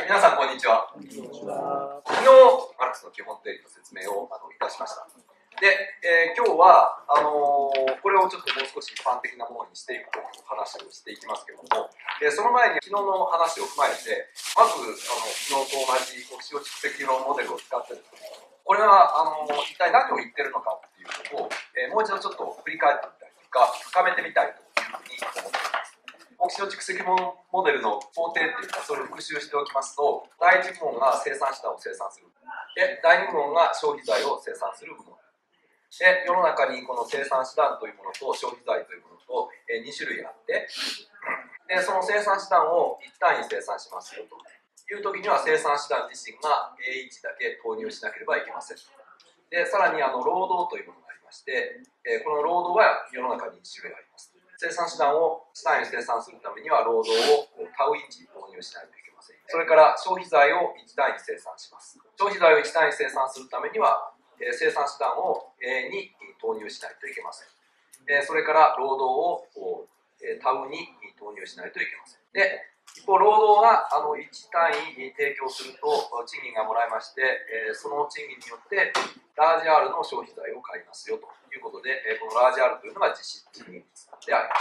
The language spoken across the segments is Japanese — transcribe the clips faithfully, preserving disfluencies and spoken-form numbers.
皆さんこんにちは。昨日マルクスの基本定理の説明をあのいたしました。で、えー、今日はあのー、これをちょっともう少し一般的なものにしていくという話をしていきますけれども、えー、その前に昨日の話を踏まえて、まずあの昨日と同じ国史蓄積論モデルを使ってですね、これはあのー、一体何を言ってるのかっていうことを、えー、もう一度ちょっと振り返ってみたりとか深めてみたいというふうに思っています。国史蓄積モデルの工程っていうか、それを復習しておきますと、第一部門が生産手段を生産する。で、第二部門が消費財を生産する部門。で、世の中にこの生産手段というものと消費財というものと、えー、に種類あって、で、その生産手段を一単位生産しますよという時には、生産手段自身が エーワン だけ投入しなければいけません。で、さらにあの労働というものがありまして、えー、この労働は世の中にいち種類あります。生産手段を単位生産するためには労働をタウいち投入しないといけません。それから消費財をいち単位生産します。消費財をいち単位生産するためには生産手段をに投入しないといけません。それから労働をタウに投入しないといけません。で、一方労働があのいち単位提供すると賃金がもらえまして、その賃金によってラージ R の消費財を買いますよということで、このラージ R というのが実質賃金率であります。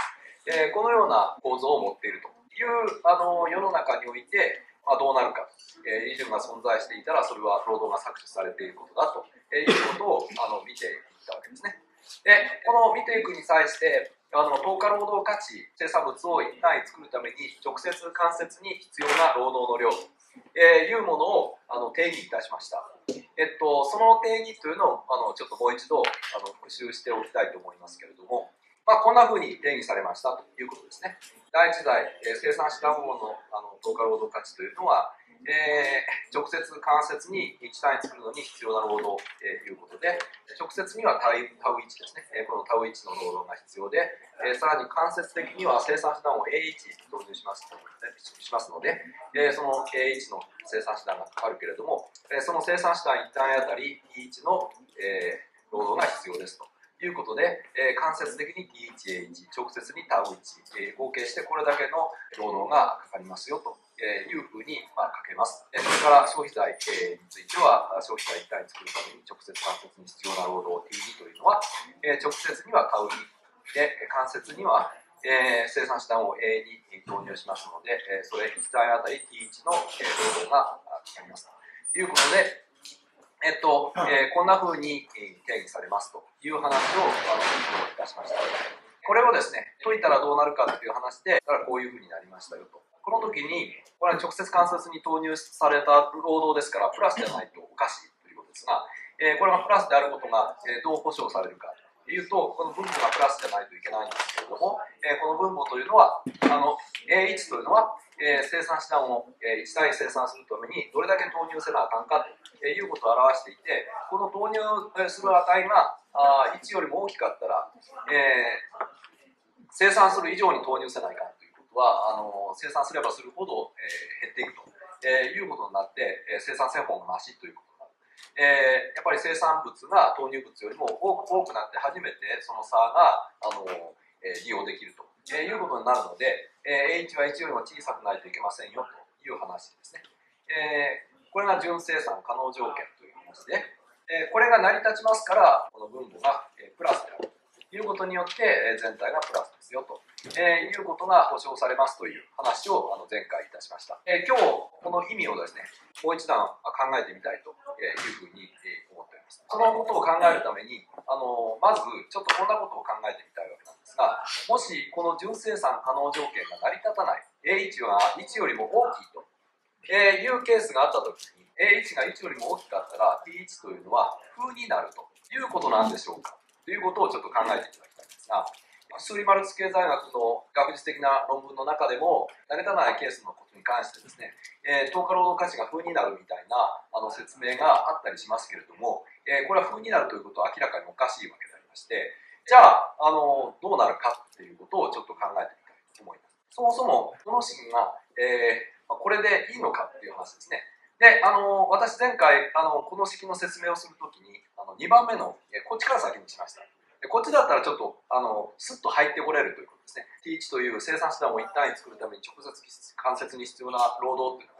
このような構造を持っているというあの世の中において、まあ、どうなるか、利潤が存在していたらそれは労働が搾取されていることだということをあの見ていったわけですね。で、この見ていくに際してあの等価労働価値生産物を一単位作るために直接間接に必要な労働の量というものをあの定義いたしました。えっと、その定義というのをあのちょっともう一度あの復習しておきたいと思いますけれども、まあ、こんなふうに定義されましたということですね。第一代、えー、生産手段部門のあの等価労働価値というのは、えー、直接間接にいち単位作るのに必要な労働ということで、直接にはタウいちですね、このタウいちの労働が必要で、えー、さらに間接的には生産手段を エーワン 導入しますしますので、えー、その エーワン の生産手段がかかるけれども、えー、その生産手段いち単位あたり ティーワン の、えー、労働が必要ですということで、えー、間接的に ティーワンエーワン、直接にタウいち、えー、合計してこれだけの労働がかかりますよというふうに、まあ、書けます。それから消費財、えー、については消費財いち単位作るために直接間接に必要な労働 ティーツー というのは、えー、直接にはタウにで間接には、えー、生産手段を エーツー に投入しますので、えー、それいち単位あたり ティーワン の、えー、労働がかかりますということで、えっとえー、こんな風に定義されますという話をあのいたしました。これをですね、解いたらどうなるかという話で、だからこういう風になりましたよと。この時に、これは直接間接に投入された労働ですから、プラスじゃないとおかしいということですが、えー、これがプラスであることが、えー、どう保証されるかというと、この分母がプラスじゃないといけないんですけれども、えー、この分母というのは、あの エーワン というのは、えー、生産手段を、えー、いち単位生産するためにどれだけ投入せなあかんかということを表していて、この投入する値があいちよりも大きかったら、えー、生産する以上に投入せないかということは、あの生産すればするほど、えー、減っていくと、えー、いうことになって、えー、生産性法が増しということになる。えー、やっぱり生産物が投入物よりも多く多くなって初めてその差があの、えー、利用できると、えー、いうことになるので、えー、H はいちよりも小さくないといけませんよという話ですね。えー、これが純生産可能条件という話で、えー、これが成り立ちますからこの分母が、えー、プラスであるということによって、えー、全体がプラスですよと、えー、いうことが保証されますという話をあの前回いたしました。えー、今日この意味をですね、もう一段考えてみたいというふうに思っております。そのことを考えるために、あのまずちょっとこんなことを考えてみたいわけなんですが、もしこの純生産可能条件が成り立たない エーワン がいちよりも大きいというケースがあったときに、 エーワン がいちよりも大きかったら ティーワン というのは負になるということなんでしょうかということをちょっと考えていただきたいんですが、スーリ・マルツ経済学の学術的な論文の中でも成り立たないケースのことに関してですね、えー、等価労働価値が負になるみたいなあの説明があったりしますけれども、えー、これは負になるということは明らかにおかしいわけでありまして、じゃあ、あのどうなるかということをちょっと考えてみたいと思います。そもそもこの式が、えー、これでいいのかっていう話ですね。で、あの私前回あのこの式の説明をするときにあのにばんめの、えー、こっちから先にしました。でこっちだったらちょっとあのスッと入ってこれるということですね。ティーワン という生産手段を一単位作るために直接間接に必要な労働っていうのがね、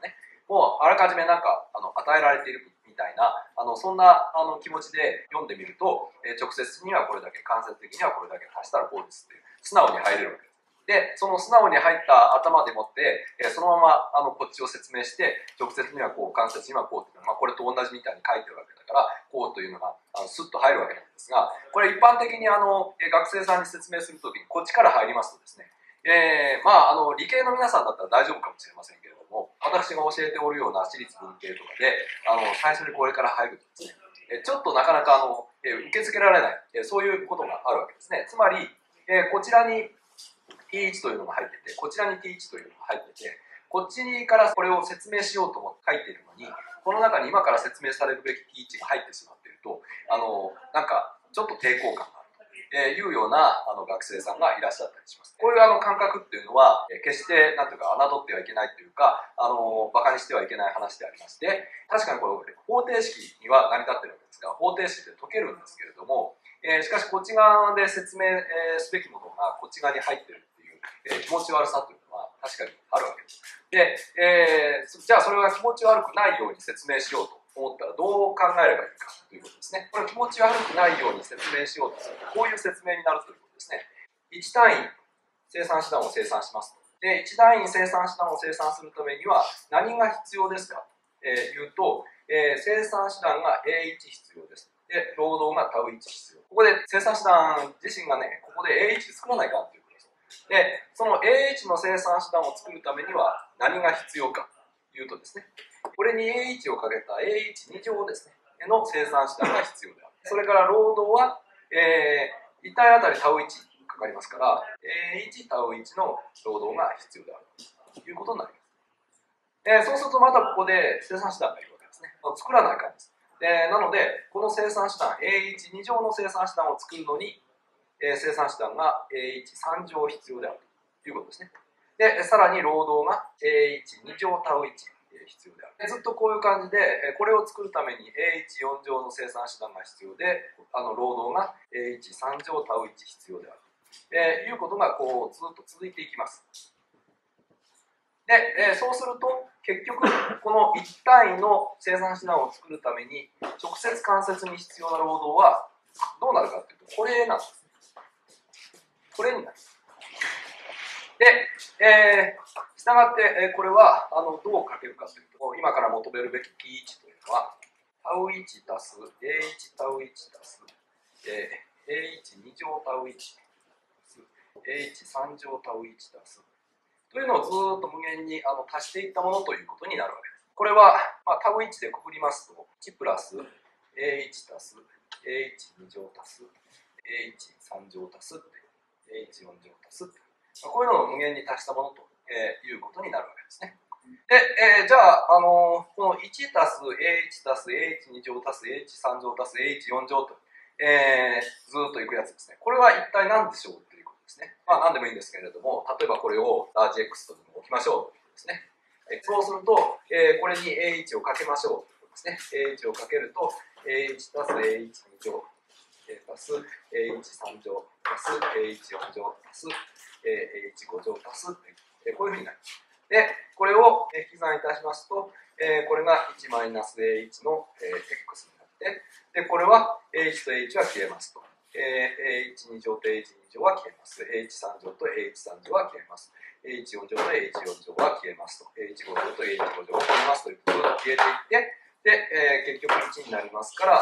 もうあらかじめなんかあの与えられているみたいな、あのそんなあの気持ちで読んでみると、えー、直接にはこれだけ、間接的にはこれだけ足したらこうですっていう素直に入れるわけです。で、その素直に入った頭でもって、えー、そのままあのこっちを説明して、直接にはこう、間接にはこうっていうのは、まあ、これと同じみたいに書いてるわけだから、こうというのがあのスッと入るわけなんですが、これ一般的にあの学生さんに説明するときにこっちから入りますとですね、えー、まああの理系の皆さんだったら大丈夫かもしれませんけれども、私が教えておるような私立文系とかで、あの最初にこれから入るとですね、えちょっとなかなかあの、え受け付けられない、えそういうことがあるわけですね。つまり、えこちらに ティーワン というのが入ってて、こちらに ティーツー というのが入ってて、こっちからこれを説明しようと思って書いているのに、この中に今から説明されるべき ティーワン が入ってしまっていると、あのなんかちょっと抵抗感があるというようなあの学生さんがいらっしゃったりします。こういうあの感覚っていうのは、決してなんていうか侮ってはいけないというか、あのバカにしてはいけない話でありまして、確かにこれ方程式には成り立っているわけですが、方程式で解けるんですけれども、えー、しかしこっち側で説明、えー、すべきものがこっち側に入っているっていう、えー、気持ち悪さというのは確かにあるわけです。で、えー、じゃあそれが気持ち悪くないように説明しようと思ったらどう考えればいいかということですね。これ気持ち悪くないように説明しようとすると、こういう説明になるということですね。いち単位生産手段を生産しますと。で、いち単位生産手段を生産するためには何が必要ですかというと、えー、生産手段が エーワン 必要です。で、労働が タウワン 必要。ここで生産手段自身がね、ここで エーワン 作らないかということです。で、その エーワン の生産手段を作るためには何が必要かというとですね、これに エーワン をかけた エーワンに乗ですね、の生産手段が必要である。それから労働は、えー、いち単位あたり タウワン かかりますから、エーワン タウワン の労働が必要であるということになります。えー、そうするとまたここで生産手段がいるわけですね。作らないかんです。でなので、この生産手段 エーワンに乗の生産手段を作るのに、えー、生産手段が エーワンさん乗必要であるということですね。で、さらに労働が エーワンに乗 タウワン必要である。ずっとこういう感じで、これを作るために エーワンよん乗の生産手段が必要で、あの労働が エーワンさん乗 タウワン必要であると、えー、いうことがこうずっと続いていきます。で、えー、そうすると結局このいち単位の生産手段を作るために直接間接に必要な労働はどうなるかというと、これなんです。これになります。で、えー、したがって、えー、これはあのどう書けるかというと、今から求めるべき ティーワン というのは タウワン 足す エーワン タウワン足す エーワンに乗 タウワン足す エーワンさん乗 タウワン足すというのをずっと無限にあの足していったものということになるわけです。これは、まあ、タウワンでくくりますといちプラス エーワン 足す エーワンに乗足す エーワンさん乗足す エーワンよん乗足す、まあ、こういうのを無限に足したものと、えー、いうことになるわけですね。で、えー、じゃあ、あのー、このいち足す エーワン 足す エーワンに乗足す エーワンさん乗足す エーワンよん乗と、えー、ずっといくやつですね。これは一体何でしょうということですね。まあ何でもいいんですけれども、例えばこれをラージ X とでも置きましょうということですね。えー、そうすると、えー、これに エーワン をかけましょうということですね。エーワン をかけると エーワン 足す エーワンに乗足す エーワンさん乗足す エーワンよん乗足す エーワンご乗足す、えー、こういうふうになります。で、これを引き算いたしますと、えー、これがいちマイナス エーワン の、えー、X になって、で、これは エーワン と エーワン は消えますと。えー、エーワンに乗と エーワンに乗は消えます。エーワンさん乗と エーワンさん乗は消えます。エーワンよん乗と エーワンよん乗は消えますと。エーワンご乗と エーワンご乗は消えますということが消えていって、で、えー、結局いちになりますから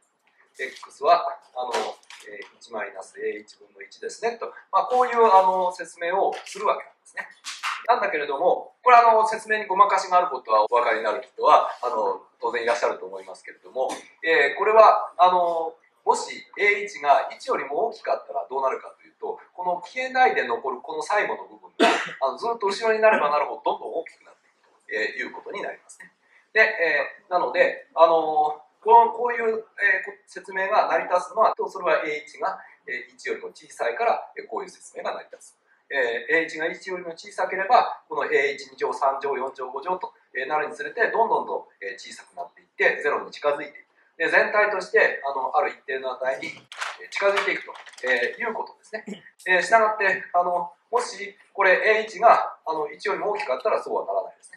、X はあのいちマイナス エーワン 分のいちですねと、まあ、こういうあの説明をするわけなんですね。なんだけれども、これあの説明にごまかしがあることはお分かりになる人はあの当然いらっしゃると思いますけれども、えー、これはあのもし エーワン がいちよりも大きかったらどうなるかというと、この消えないで残るこの最後の部分があのずっと後ろになればなるほどどんどん大きくなっていくということになりますね。で、えー、なのであのこのこういう、えー、説明が成り立つのは、それは エーワン がいちよりも小さいからこういう説明が成り立つ。えー、エーワン がいちよりも小さければ、この エーワンに乗、さん乗、よん乗、ご乗となるにつれて、どんどんどん小さくなっていって、ゼロに近づいていく。で全体としてあのある一定の値に近づいていくということですね。えー、したがってあの、もしこれ エーワン があのいちよりも大きかったらそうはならないですね。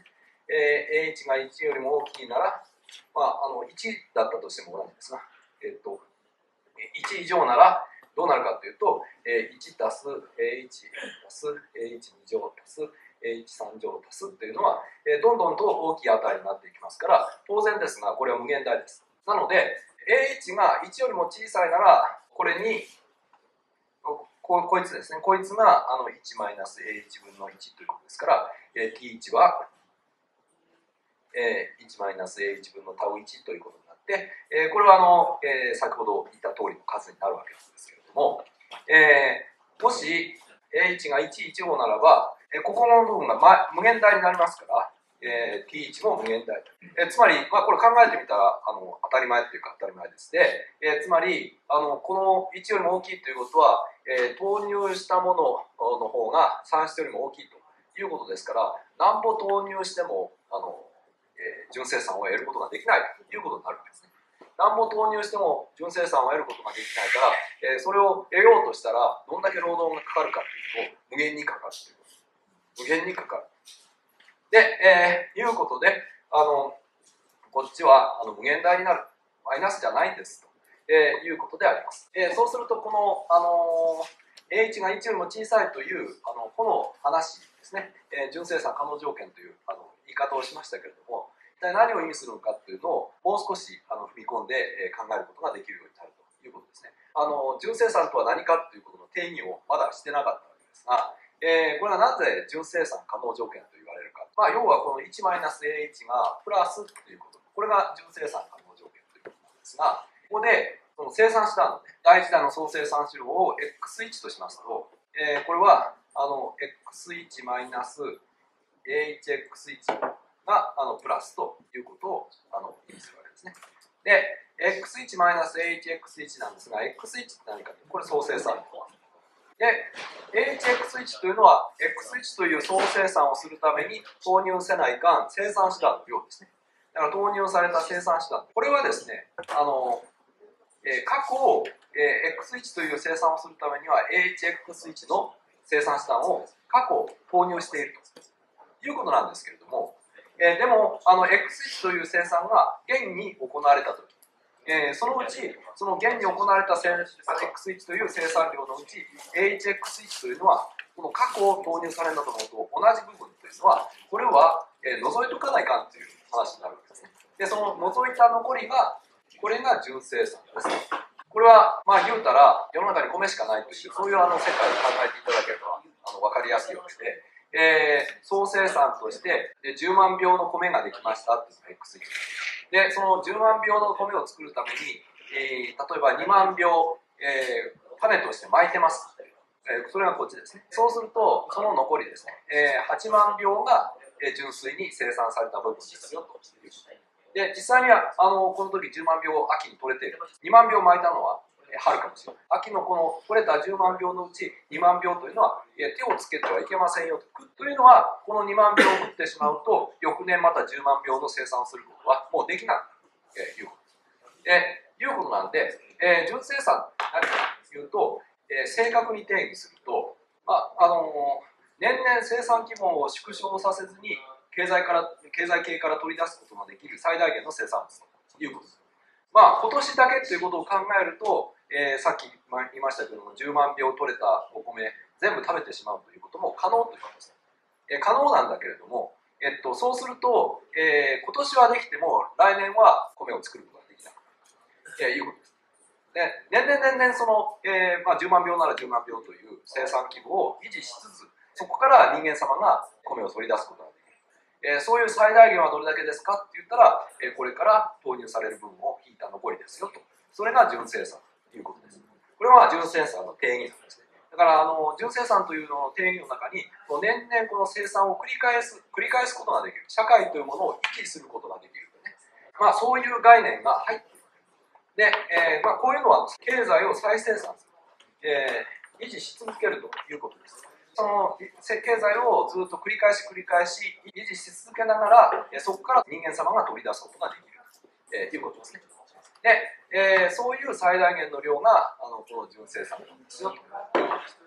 えー、H がいちよりも大きいなら、まあ、あのいちだったとしても同じですが、えっと、いち以上ならどうなるかというと、えー、いちたす エーいち たす エーいちに 乗たす エーいちさん 乗たすというのは、えー、どんどんと大きい値になっていきますから、当然ですが、これは無限大です。なので、エーいち がいちよりも小さいなら、これに、こ, こいつですね、こいつがあの いちマイナスエーいち 分のいちということですから、えー、ティーいち は、えー、いちマイナスエーいち 分のタウいちということになって、えー、これはあの、えー、先ほど言った通りの数になるわけなんですけれども、えー、もし エーいち がいち、いち号ならば、えー、ここの部分が、ま、無限大になりますから、えー、ティーいち も無限大、えー、つまり、まあ、これ考えてみたらあの当たり前っていうか当たり前ですね、えー、つまりあのこのいちよりも大きいということは、えー、投入したものの方が算出よりも大きいということですから、何歩投入してもあの、えー、純正算を得ることができないということになるわけですね。何歩投入しても純正算を得ることができないから、えー、それを得ようとしたらどんだけ労働がかかるかというと無限にかかるということ無限にかかるで、えー、いうことであのこっちはあの無限大になるマイナスじゃないんですと、えー、いうことであります、えー、そうするとこの、あのー、エーいち がいちよりも小さいというあのこの話ですね、えー、純正算可能条件というあの言い方をしましたけれども、一体何を意味するのかというのをもう少しあの踏み込んで、えー、考えることができるようになるということですね。あの純正算とは何かということの定義をまだしてなかったわけですが、えー、これはなぜ純正算可能条件と言われるか、まあ、要はこの いちマイナスエーいち がプラスということ、これが純正算可能条件ということなんですが、ここでその生産したの、ね、第一代の総生産子量を エックスいち としますと、えー、これはあの エックスいち マイナス エーいちエックスいち があのプラスということをあの意味するわけですね。で、エックスいち マイナス エーいちエックスいち なんですが、エックスいち って何かというと、これ総生産量。で、エーいちエックスいち というのは、エックスいち という総生産をするために投入せないかん生産手段の量ですね。だから投入された生産手段。これはですね、あの、えー、過去、えー、エックスいち という生産をするためには エーいちエックスいち の生産手段を過去投入しているということなんですけれども、えー、でもあの エックスいち という生産が現に行われたとき、えー、そのうちその現に行われた エックスいち という生産量のうち エーいちエックスいち というのはこの過去を投入されたものと同じ部分というのはこれは、えー、除いとかないかんという話になるわけですね。でその除いた残りがこれが純生産です。これはまあ言うたら世の中に米しかないというそういうあの世界を考えていただければあの分かりやすいわけで。えー、総生産としてでじゅうまんびょうの米ができましたっていうのが エックスいち でそのじゅうまんびょうの米を作るために、えー、例えばにまんびょう、えー、種として巻いてます、えー、それがこっちですね。そうするとその残りですね、えー、はちまんびょうが、えー、純粋に生産された部分ですよというで実際にはあのこの時じゅうまんびょう秋に取れているにまんびょう巻いたのは春かもしれない。秋のこの取れたじゅうまんびょうのうちにまんびょうというのは手をつけてはいけませんよと。というのはこのにまんびょうを食ってしまうと翌年またじゅうまんびょうの生産をすることはもうできなくなるということです。えいうことなんで、えー、純生産何かというと、えー、正確に定義すると、まああのー、年々生産規模を縮小させずに経済から経済系から取り出すことができる最大限の生産物ということです。まあ今年だけということを考えると、えー、さっき言いましたけどもじゅうまんびょう取れたお米全部食べてしまうということも可能ということです、えー、可能なんだけれども、えっと、そうすると、えー、今年はできても来年は米を作ることができなくなる、えー、いうことです。で年々年々その、えーまあ、じゅうまんびょうならじゅうまんびょうという生産規模を維持しつつそこから人間様が米を取り出すことができる、えー、そういう最大限はどれだけですかって言ったら、えー、これから投入される分を引いた残りですよと。それが純生産ということです。これは純生産の定義なんですね。だからあの純生産というのの定義の中に年々この生産を繰り返す繰り返すことができる社会というものを維持することができるとね、まあ、そういう概念が入っているで、えーまあ、こういうのは経済を再生産する、えー、維持し続けるということです。その経済をずっと繰り返し繰り返し維持し続けながらそこから人間様が取り出すことができると、えー、いうことですね。で、えー、そういう最大限の量があのこの純生産なんですよということです。